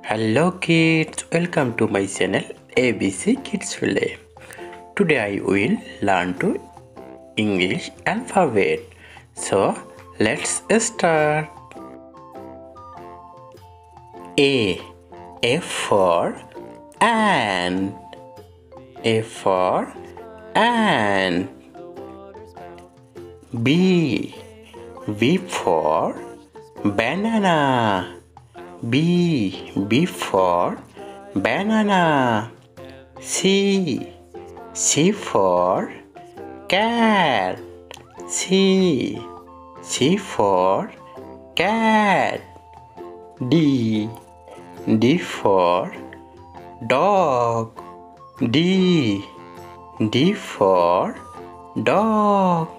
Hello kids, welcome to my channel ABC Kids Play. Today I will learn to English alphabet. So let's start. A for ant. A for ant. B for banana. B for banana. C for cat. C for cat. D for dog. D for dog.